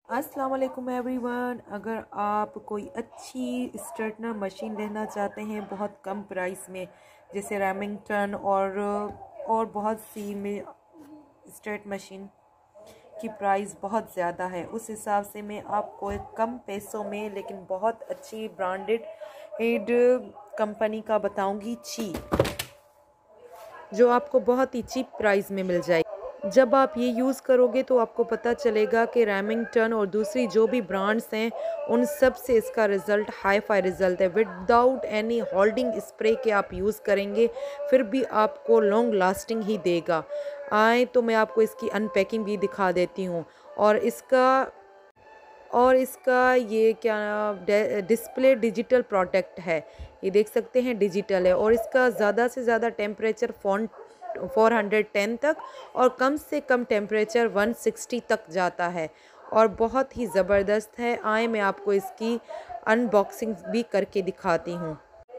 अस्सलाम वालेकुम एवरीवन। अगर आप कोई अच्छी स्ट्रेटनर मशीन लेना चाहते हैं बहुत कम प्राइस में, जैसे रेमिंगटन और बहुत सी में स्ट्रेट मशीन की प्राइस बहुत ज़्यादा है, उस हिसाब से मैं आपको एक कम पैसों में लेकिन बहुत अच्छी ब्रांडेड कंपनी का बताऊंगी, ची, जो आपको बहुत ही चीप प्राइस में मिल जाएगी। जब आप ये यूज़ करोगे तो आपको पता चलेगा कि रेमिंगटन और दूसरी जो भी ब्रांड्स हैं उन सब से इसका रिज़ल्ट हाई फाई रिज़ल्ट है। विदाउट एनी होल्डिंग स्प्रे के आप यूज़ करेंगे फिर भी आपको लॉन्ग लास्टिंग ही देगा। आए तो मैं आपको इसकी अनपैकिंग भी दिखा देती हूँ। और इसका ये क्या डिस्प्ले डिजिटल प्रोडक्ट है, ये देख सकते हैं डिजिटल है। और इसका ज़्यादा से ज़्यादा टेम्परेचर 410 तक और कम से कम टेम्परेचर 160 तक जाता है और बहुत ही ज़बरदस्त है। आए मैं आपको इसकी अनबॉक्सिंग भी करके दिखाती हूँ।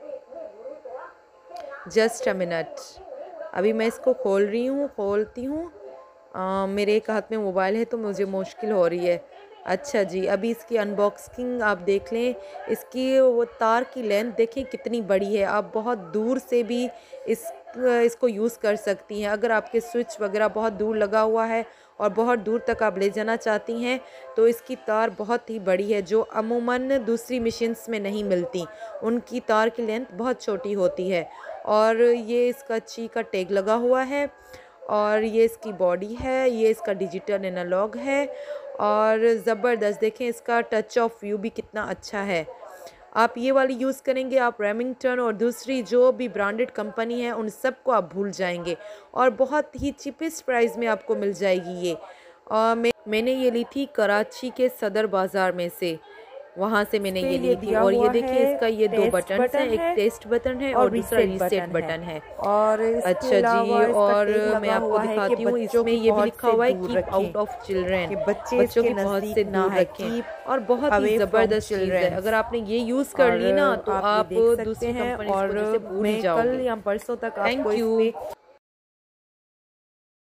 जस्ट अ मिनट, अभी मैं इसको खोलती हूँ। मेरे एक हाथ में मोबाइल है तो मुझे मुश्किल हो रही है। अच्छा जी, अभी इसकी अनबॉक्सिंग आप देख लें। इसकी वो तार की लेंथ देखें कितनी बड़ी है, आप बहुत दूर से भी इसको यूज़ कर सकती हैं। अगर आपके स्विच वगैरह बहुत दूर लगा हुआ है और बहुत दूर तक आप ले जाना चाहती हैं तो इसकी तार बहुत ही बड़ी है, जो अमूमन दूसरी मशीन्स में नहीं मिलती। उनकी तार की लेंथ बहुत छोटी होती है। और ये इसका ची का टैग लगा हुआ है और ये इसकी बॉडी है, ये इसका डिजिटल एनालॉग है और ज़बरदस्त। देखें इसका टच ऑफ व्यू भी कितना अच्छा है। आप ये वाली यूज़ करेंगे, आप रेमिंगटन और दूसरी जो भी ब्रांडेड कंपनी है उन सब को आप भूल जाएंगे और बहुत ही चीपेस्ट प्राइस में आपको मिल जाएगी ये। और मैंने ये ली थी कराची के सदर बाज़ार में से, वहाँ से मैंने ये ली थी। और ये देखिए इसका ये दो बटन हैं, एक टेस्ट बटन है और दूसरा रीसेट बटन है। और अच्छा जी, और मैं आपको दिखाती हूँ, इसमें ये भी लिखा हुआ है कीप आउट ऑफ चिल्ड्रेन, बच्चों की बहुत से दूर रखें। और बहुत ही ज़बरदस्त चीज़ है, अगर आपने ये यूज़ कर ली ना तो आप दूसरी कंपनी को भूल जाओगे। कल या परसों तक थैंक यू।